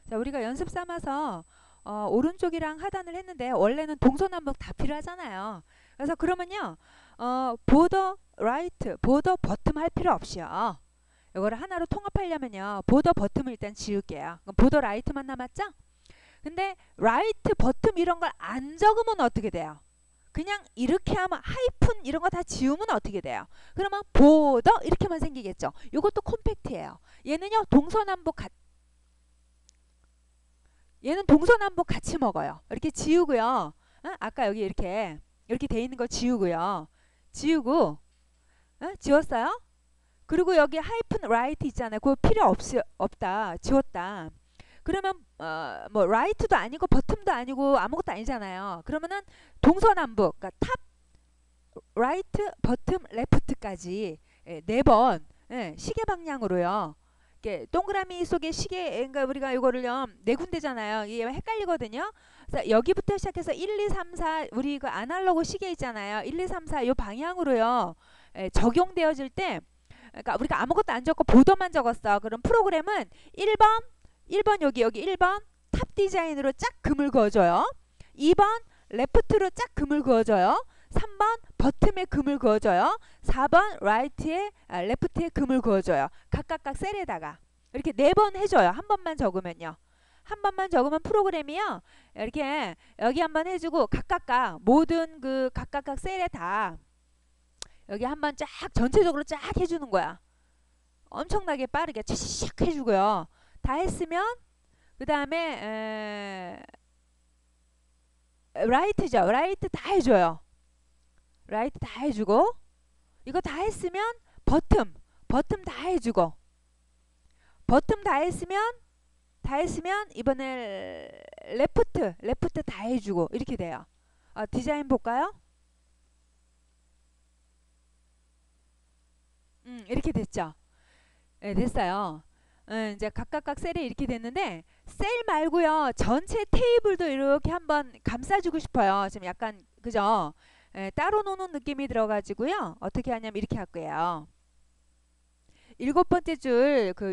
자, 우리가 연습 삼아서 오른쪽이랑 하단을 했는데 원래는 동서남북 다 필요하잖아요. 그래서 그러면요, 보더 라이트, 보더 버튼 할 필요 없이요. 이거를 하나로 통합하려면요, 보더 버튼을 일단 지울게요. 그럼 보더 라이트만 남았죠? 근데 라이트 버튼 이런 걸 안 적으면 어떻게 돼요? 그냥 이렇게 하면 하이픈 이런 거 다 지우면 어떻게 돼요? 그러면 보더 이렇게만 생기겠죠. 이것도 콤팩트예요. 얘는요, 얘는 동서남북 같이 먹어요. 이렇게 지우고요. 아까 여기 이렇게 돼 있는 거 지우고요. 지우고, 지웠어요? 그리고 여기 하이픈 라이트 있잖아요. 그거 필요 없다. 지웠다. 그러면 뭐 라이트도 아니고 버튼도 아니고 아무것도 아니잖아요. 그러면은 동서남북, 그러니까 탑, 라이트, 버튼, 레프트까지 네 번 시계 방향으로요. 이렇게 동그라미 속에 시계, 그러니까 우리가 이거를요 네 군데잖아요. 이게 헷갈리거든요. 그래서 여기부터 시작해서 1, 2, 3, 4 우리 그 아날로그 시계 있잖아요. 1, 2, 3, 4 이 방향으로요 적용되어질 때, 그러니까 우리가 아무것도 안 적고 보더만 적었어. 그럼 프로그램은 1번 여기 1번 탑 디자인으로 쫙 금을 그어줘요. 2번 레프트로 쫙 금을 그어줘요. 3번 버튼에 금을 그어줘요. 4번 라이트에 레프트에 금을 그어줘요. 각각 셀에다가 이렇게 네 번 해줘요. 한 번만 적으면요. 한 번만 적으면 프로그램이요 이렇게 여기 한번 해주고 각각 모든 그 각각 셀에 다 여기 한번 쫙 전체적으로 쫙 해주는 거야. 엄청나게 빠르게 샥 해주고요. 다 했으면 그 다음에 라이트죠. 라이트 다 해줘요. 라이트 다 해주고 이거 다 했으면 버튼 다 해주고 버튼 다 했으면 이번에 레프트 다 해주고 이렇게 돼요. 디자인 볼까요? 이렇게 됐죠. 네, 됐어요. 이제 각각 셀이 이렇게 됐는데 셀 말고요 전체 테이블도 이렇게 한번 감싸주고 싶어요. 지금 약간 그죠? 따로 노는 느낌이 들어가지고요. 어떻게 하냐면 이렇게 할 거예요. 일곱 번째 줄 그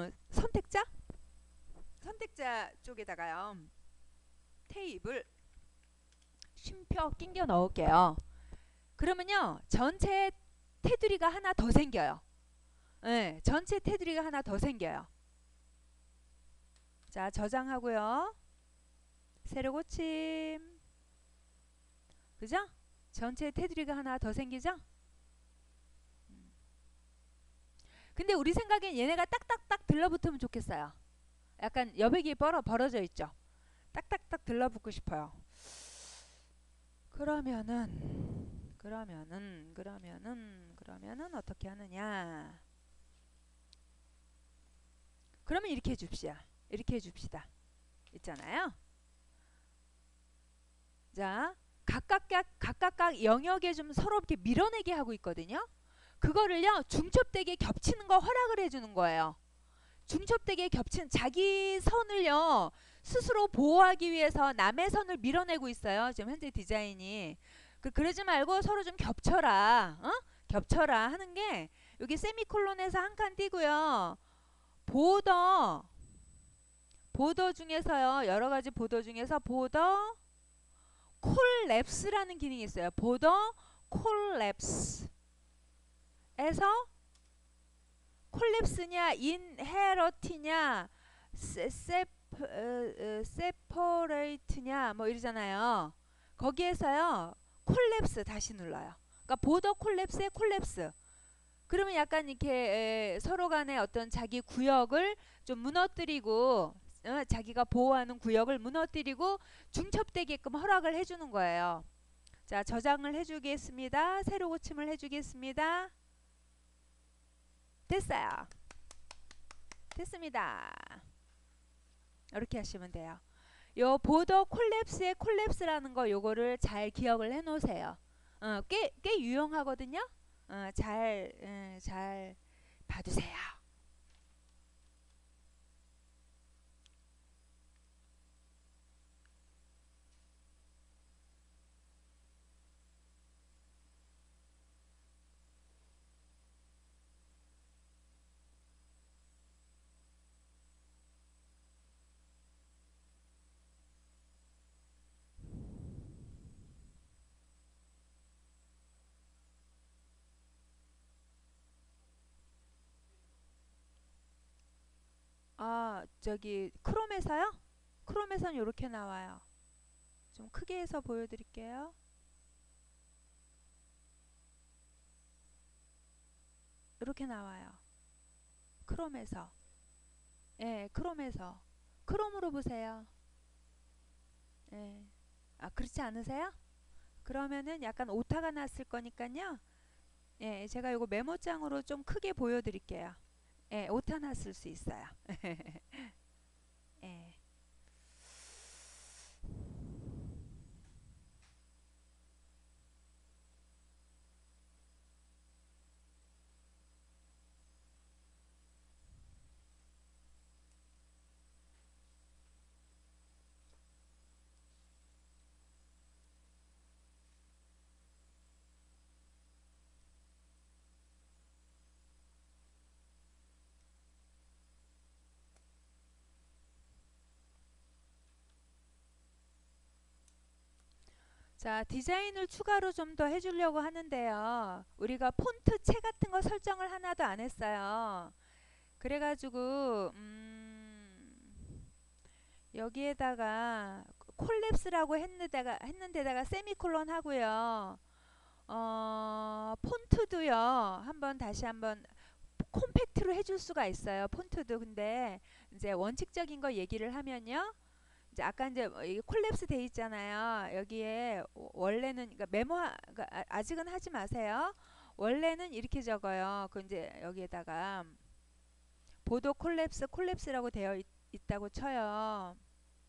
선택자 쪽에다가요 테이블 쉼표 끼겨 넣을게요. 그러면요 전체 테두리가 하나 더 생겨요. 네, 전체 테두리가 하나 더 생겨요. 자, 저장하고요. 새로 고침. 그죠? 전체 테두리가 하나 더 생기죠? 근데 우리 생각엔 얘네가 딱딱딱 들러붙으면 좋겠어요. 약간 여백이 벌어져 있죠. 딱딱딱 들러붙고 싶어요. 그러면은 어떻게 하느냐? 그러면 이렇게 해줍시다. 이렇게 해줍시다. 있잖아요. 자, 각각 영역에 좀 서로 이렇게 밀어내게 하고 있거든요. 그거를요 중첩되게 겹치는 거 허락을 해주는 거예요. 중첩되게 겹친 자기 선을요 스스로 보호하기 위해서 남의 선을 밀어내고 있어요. 지금 현재 디자인이 그러지 말고 서로 좀 겹쳐라, 겹쳐라 하는 게 여기 세미콜론에서 한 칸 띄고요. 보더 중에서요 여러 가지 보더 중에서 보더 콜랩스라는 기능이 있어요. 보더 콜랩스에서 콜랩스냐 인헤러티냐 세퍼레이트냐 뭐 이러잖아요. 거기에서요 콜랩스 다시 눌러요. 그러니까 보더 콜랩스의 콜랩스. 그러면 약간 이렇게 서로 간의 어떤 자기 구역을 좀 무너뜨리고 자기가 보호하는 구역을 무너뜨리고 중첩되게끔 허락을 해주는 거예요. 자, 저장을 해주겠습니다. 새로 고침을 해주겠습니다. 됐어요. 됐습니다. 이렇게 하시면 돼요. 요 보더 콜랩스의 콜랩스라는 거 요거를 잘 기억을 해 놓으세요. 꽤 유용하거든요. 잘 봐두세요. 저기 크롬에서요? 크롬에서는 이렇게 나와요. 좀 크게 해서 보여드릴게요. 이렇게 나와요. 크롬에서. 예, 크롬에서. 크롬으로 보세요. 예. 그렇지 않으세요? 그러면은 약간 오타가 났을 거니까요. 예, 제가 요거 메모장으로 좀 크게 보여드릴게요. 예, 오타 났을 수 있어요. 예. 자, 디자인을 추가로 좀 더 해주려고 하는데요. 우리가 폰트 체 같은 거 설정을 하나도 안 했어요. 그래가지고 여기에다가 콜랩스라고 했는데다가 세미콜론 하고요. 폰트도요. 다시 한번 콤팩트로 해줄 수가 있어요. 폰트도. 근데 이제 원칙적인 거 얘기를 하면요. 이제 아까 이제 이게 콜랩스 돼 있잖아요. 여기에 원래는 그러니까 그러니까 아직은 하지 마세요. 원래는 이렇게 적어요. 그 이제 여기에다가 보도 콜랩스라고 되어 있다고 쳐요.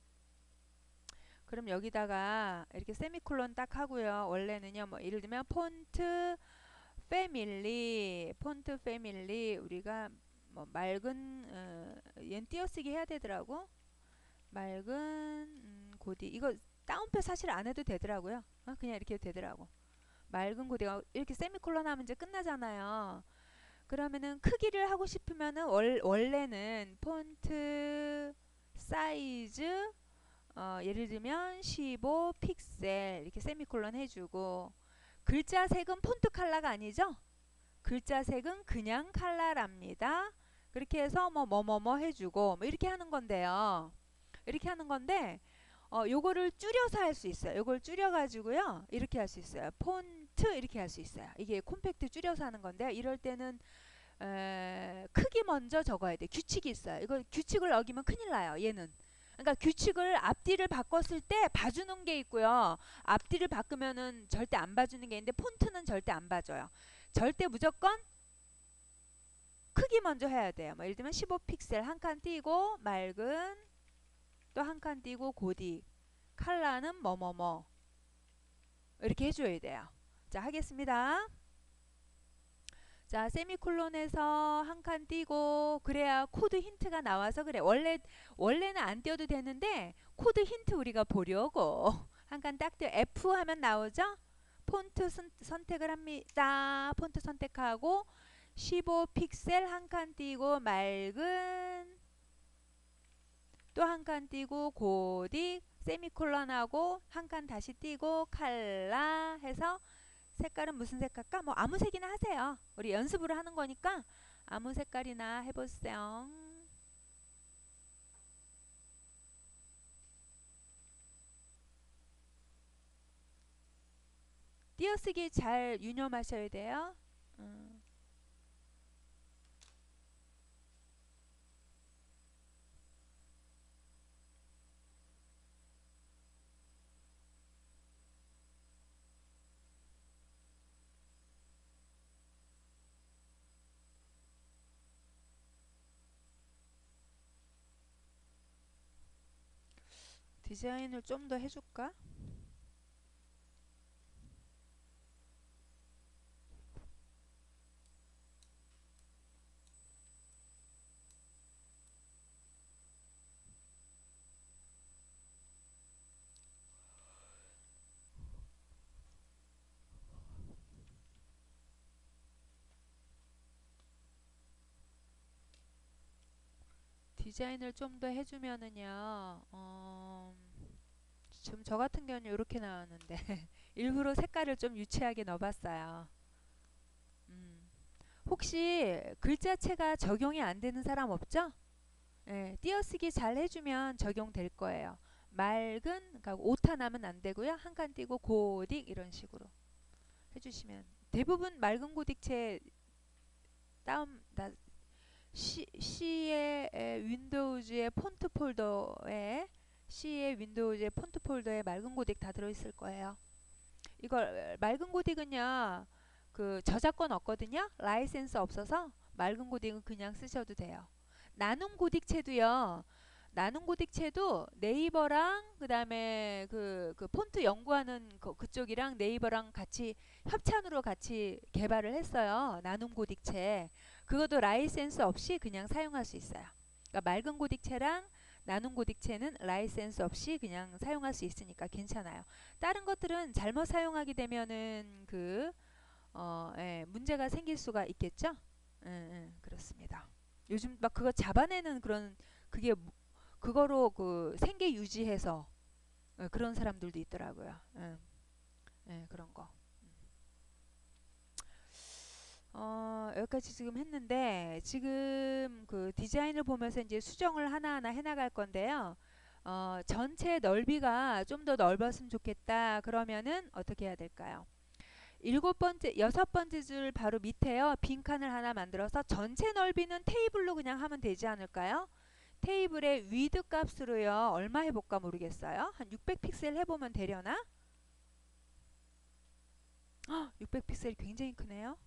그럼 여기다가 이렇게 세미콜론 딱 하고요. 원래는요. 뭐 예를 들면 폰트 패밀리 우리가 뭐 맑은 얘는 띄어쓰기 해야 되더라고. 맑은 고디 이거 따옴표 사실 안 해도 되더라고요. 그냥 이렇게 해도 되더라고. 맑은 고디가 이렇게 세미콜론 하면 이제 끝나잖아요. 그러면은 크기를 하고 싶으면은 원래는 폰트 사이즈 예를 들면 15 픽셀 이렇게 세미콜론 해주고 글자 색은 폰트 컬러가 아니죠? 글자 색은 그냥 컬러랍니다. 그렇게 해서 뭐 해주고 뭐 이렇게 하는 건데요. 이렇게 하는 건데 요거를 줄여서 할 수 있어요. 요걸 줄여가지고요. 이렇게 할 수 있어요. 폰트 이렇게 할 수 있어요. 이게 콤팩트 줄여서 하는 건데요. 이럴 때는 크기 먼저 적어야 돼. 규칙이 있어요. 이거 규칙을 어기면 큰일 나요. 얘는. 그러니까 규칙을 앞뒤를 바꿨을 때 봐주는 게 있고요. 앞뒤를 바꾸면은 절대 안 봐주는 게 있는데 폰트는 절대 안 봐줘요. 절대 무조건 크기 먼저 해야 돼요. 뭐 예를 들면 15 픽셀 한 칸 띄고 맑은 또 한 칸 띄고 고딕 컬러는 뭐뭐뭐 이렇게 해줘야 돼요. 자, 하겠습니다. 자, 세미콜론에서 한 칸 띄고 그래야 코드 힌트가 나와서 그래. 원래는 안 띄워도 되는데 코드 힌트 우리가 보려고 한 칸 딱 띄워 F 하면 나오죠? 폰트 선택을 합니다. 폰트 선택하고 15 픽셀 한 칸 띄고 맑은 또 한 칸 띄고 고딕 세미콜론하고 한 칸 다시 띄고 칼라 해서 색깔은 무슨 색깔까? 뭐 아무 색이나 하세요. 우리 연습으로 하는 거니까 아무 색깔이나 해보세요. 띄어쓰기 잘 유념하셔야 돼요. 디자인을 좀 더 해줄까? 디자인을 좀 더 해주면은요. 지금 저 같은 경우는 이렇게 나왔는데 일부러 색깔을 좀 유치하게 넣어봤어요. 혹시 글자체가 적용이 안 되는 사람 없죠? 예, 띄어쓰기 잘 해주면 적용될 거예요. 맑은, 그러니까 오타 나면 안 되고요. 한 칸 띄고 고딕 이런 식으로 해주시면 대부분 맑은 고딕체 다운 C의 윈도우즈의 폰트 폴더에 C의 윈도우즈의 폰트 폴더에 맑은 고딕 다 들어있을 거예요. 이걸 맑은 고딕은요 그 저작권 없거든요. 라이센스 없어서 맑은 고딕은 그냥 쓰셔도 돼요. 나눔 고딕체도요. 나눔 고딕체도 네이버랑 그다음에 그 폰트 연구하는 그쪽이랑 네이버랑 같이 협찬으로 같이 개발을 했어요. 나눔 고딕체. 그것도 라이센스 없이 그냥 사용할 수 있어요. 그러니까 맑은 고딕체랑 나눔 고딕체는 라이센스 없이 그냥 사용할 수 있으니까 괜찮아요. 다른 것들은 잘못 사용하게 되면은 예, 문제가 생길 수가 있겠죠? 그렇습니다. 요즘 막 그거 잡아내는 그런 그게 그거로 그 생계 유지해서 그런 사람들도 있더라고요. 그런 거. 여기까지 지금 했는데 지금 그 디자인을 보면서 이제 수정을 하나하나 해나갈 건데요. 전체 넓이가 좀 더 넓었으면 좋겠다. 그러면은 어떻게 해야 될까요? 여섯 번째 줄 바로 밑에요. 빈칸을 하나 만들어서 전체 넓이는 테이블로 그냥 하면 되지 않을까요? 테이블의 위드 값으로요. 얼마 해볼까 모르겠어요. 한 600픽셀 해보면 되려나? 600픽셀이 굉장히 크네요.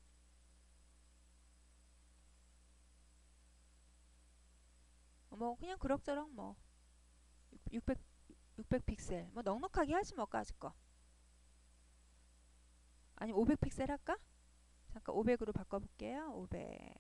뭐 그냥 그럭저럭 뭐 600픽셀 뭐 넉넉하게 하지 뭐 까짓 거. 아니 500픽셀 할까? 잠깐 500으로 바꿔볼게요. 500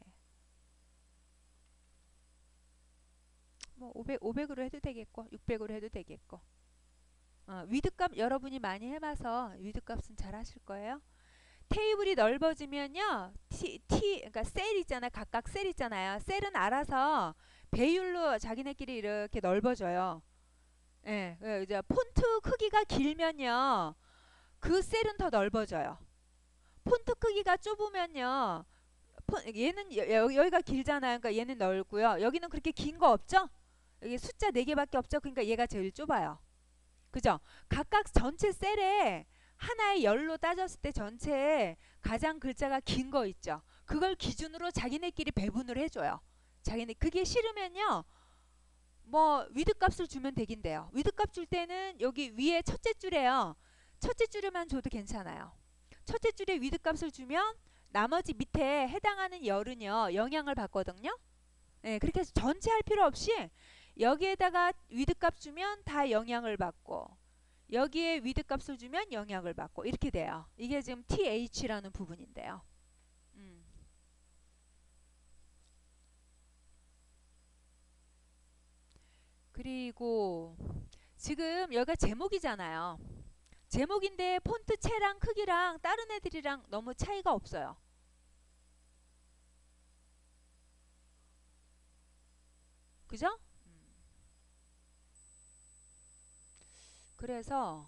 뭐 500으로 해도 되겠고 600으로 해도 되겠고 위드값 여러분이 많이 해봐서 위드값은 잘 하실 거예요. 테이블이 넓어지면요 그러니까 셀 있잖아요. 각각 셀 있잖아요. 셀은 알아서 배율로 자기네끼리 이렇게 넓어져요. 예, 이제 폰트 크기가 길면요 그 셀은 더 넓어져요. 폰트 크기가 좁으면요 얘는 여기가 길잖아요. 그러니까 얘는 넓고요. 여기는 그렇게 긴 거 없죠? 여기 숫자 4개밖에 없죠? 그러니까 얘가 제일 좁아요. 그죠? 각각 전체 셀에 하나의 열로 따졌을 때 전체에 가장 글자가 긴 거 있죠? 그걸 기준으로 자기네끼리 배분을 해줘요. 자기네 그게 싫으면요 뭐 위드 값을 주면 되긴 돼요. 위드 값 줄 때는 여기 위에 첫째 줄에요. 첫째 줄에만 줘도 괜찮아요. 첫째 줄에 위드 값을 주면 나머지 밑에 해당하는 열은요 영향을 받거든요. 네, 그렇게 해서 전체 할 필요 없이 여기에다가 위드 값 주면 다 영향을 받고 여기에 위드 값을 주면 영향을 받고 이렇게 돼요. 이게 지금 TH라는 부분인데요. 그리고 지금 여기가 제목이잖아요. 제목인데 폰트체랑 크기랑 다른 애들이랑 너무 차이가 없어요. 그죠? 그래서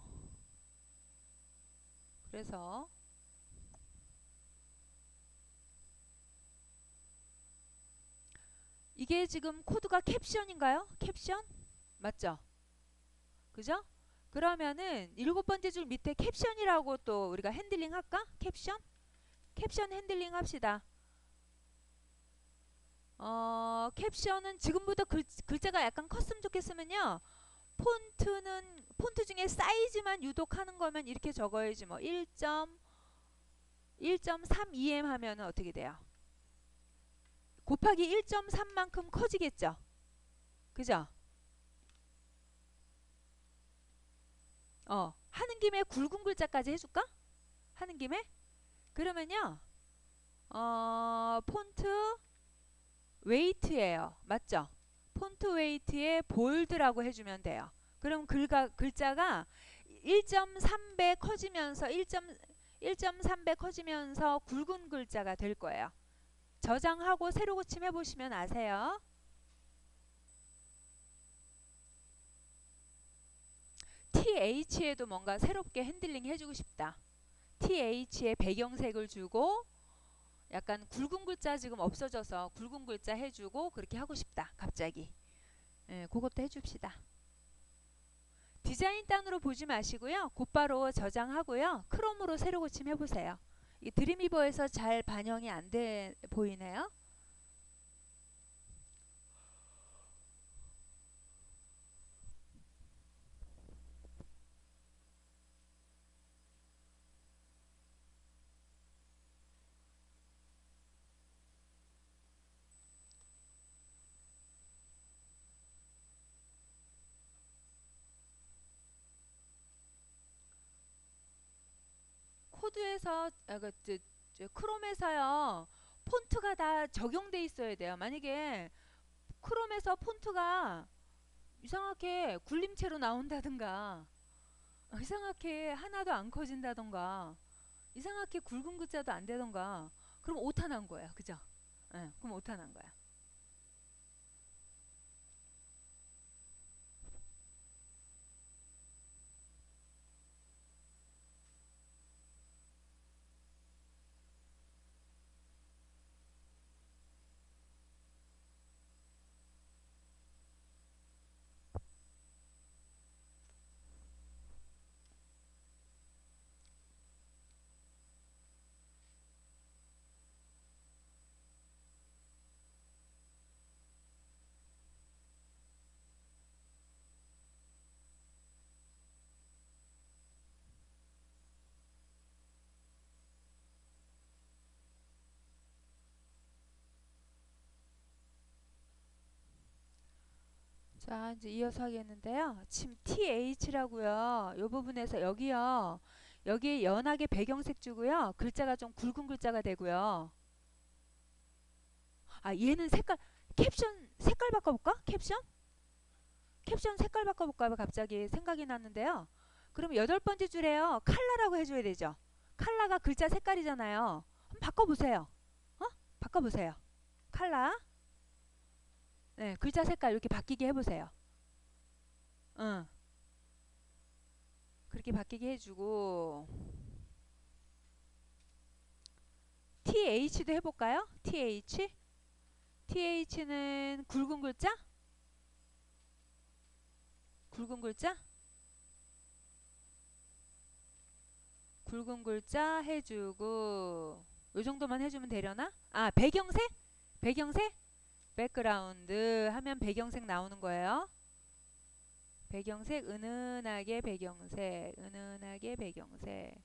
이게 지금 코드가 캡션인가요? 캡션? 맞죠? 그죠? 그러면은 7번째 줄 밑에 캡션이라고 또 우리가 핸들링 할까? 캡션? 캡션 핸들링 합시다. 캡션은 지금부터 글자가 약간 컸으면 좋겠으면요. 폰트 중에 사이즈만 유독하는 거면 이렇게 적어야지 뭐 1.32em 하면 어떻게 돼요? 곱하기 1.3만큼 커지겠죠? 그죠? 하는 김에 굵은 글자까지 해줄까? 하는 김에? 그러면요, 폰트 웨이트예요. 맞죠? 폰트 웨이트에 볼드라고 해주면 돼요. 그럼 글자가 1.3배 커지면서 1.3배 커지면서 굵은 글자가 될 거예요. 저장하고 새로 고침 해보시면 아세요. TH에도 뭔가 새롭게 핸들링 해주고 싶다. TH에 배경색을 주고 약간 굵은 글자 지금 없어져서 굵은 글자 해주고 그렇게 하고 싶다. 갑자기. 예, 그것도 해줍시다. 디자인 단으로 보지 마시고요. 곧바로 저장하고요. 크롬으로 새로 고침 해보세요. 이 드림위버에서 잘 반영이 안 돼 보이네요. 코드에서 크롬에서요. 폰트가 다 적용돼 있어야 돼요. 만약에 크롬에서 폰트가 이상하게 굴림체로 나온다든가 이상하게 하나도 안 커진다던가 이상하게 굵은 글자도 안 되던가 그럼 오타 난 거예요. 그죠? 예, 그럼 오타 난 거야. 자, 이제 이어서 하겠는데요. 지금 TH라고요. 이 부분에서 여기요. 여기 연하게 배경색 주고요. 글자가 좀 굵은 글자가 되고요. 아, 얘는 색깔 캡션 색깔 바꿔볼까? 캡션 색깔 바꿔볼까? 갑자기 생각이 났는데요. 그럼 8번째 줄에요. 칼라라고 해줘야 되죠. 칼라가 글자 색깔이잖아요. 한번 바꿔보세요. 어? 바꿔보세요. 칼라. 네, 글자 색깔 이렇게 바뀌게 해보세요. 응. 그렇게 바뀌게 해주고 TH도 해볼까요? TH는 굵은 글자? 굵은 글자? 굵은 글자 해주고 요 정도만 해주면 되려나? 아, 배경색? 배경색? 백그라운드 하면 배경색 나오는 거예요. 배경색 은은하게 배경색 은은하게 배경색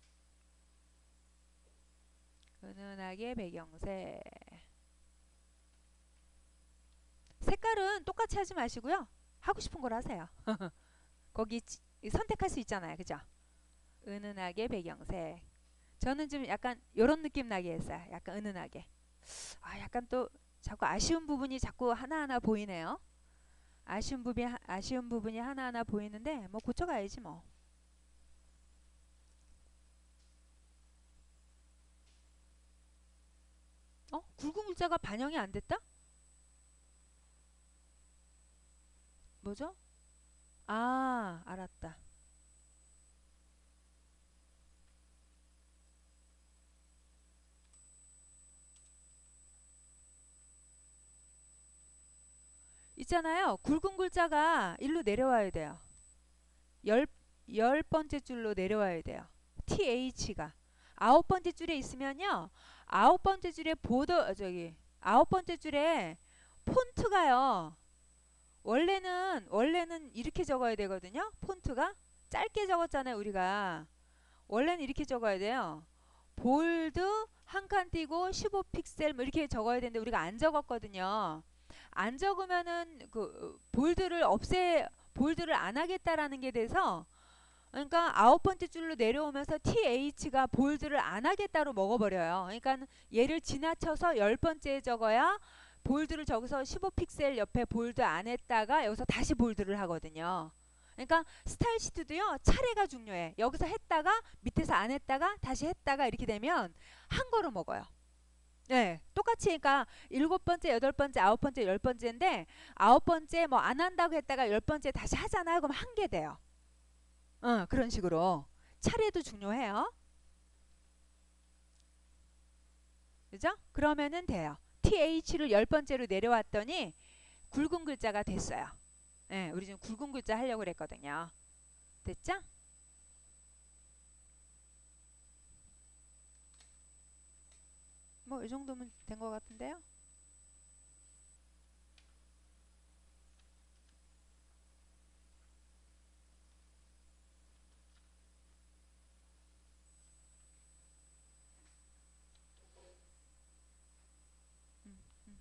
은은하게 배경색 색깔은 똑같이 하지 마시고요. 하고 싶은 걸 하세요. 거기 선택할 수 있잖아요. 그죠? 은은하게 배경색 저는 좀 약간 요런 느낌 나게 했어요. 약간 은은하게 아 약간 또 자꾸 아쉬운 부분이 자꾸 하나하나 보이네요. 아쉬운 부분이 하나하나 보이는데 뭐 고쳐가야지 뭐. 굵은 글자가 반영이 안 됐다? 뭐죠? 아, 알았다. 있잖아요. 굵은 글자가 일로 내려와야 돼요. 열 번째 줄로 내려와야 돼요. TH가. 9번째 줄에 있으면요. 9번째 줄에 아홉 번째 줄에 폰트가요. 원래는 이렇게 적어야 되거든요. 폰트가 짧게 적었잖아요, 우리가. 원래는 이렇게 적어야 돼요. 볼드 한 칸 띄고 15픽셀 뭐 이렇게 적어야 되는데 우리가 안 적었거든요. 안 적으면은 볼드를 안 하겠다라는 게 돼서 그러니까 9번째 줄로 내려오면서 TH가 볼드를 안 하겠다로 먹어버려요. 그러니까 얘를 지나쳐서 10번째에 적어야 볼드를 적어서 15픽셀 옆에 볼드 안 했다가 여기서 다시 볼드를 하거든요. 그러니까 스타일 시트도요. 차례가 중요해. 여기서 했다가 밑에서 안 했다가 다시 했다가 이렇게 되면 한 거로 먹어요. 네, 똑같이 그러니까 7번째, 8번째, 9번째, 10번째인데 9번째 뭐 안 한다고 했다가 10번째 다시 하잖아요. 그럼 한 개 돼요. 그런 식으로 차례도 중요해요. 그죠? 그러면은 돼요. TH를 10번째로 내려왔더니 굵은 글자가 됐어요. 예, 우리 지금 굵은 글자 하려고 그랬거든요. 됐죠? 뭐 이 정도면 된 것 같은데요. 음, 음.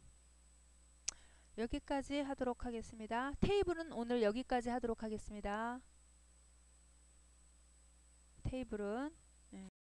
여기까지 하도록 하겠습니다. 테이블은 오늘 여기까지 하도록 하겠습니다. 테이블은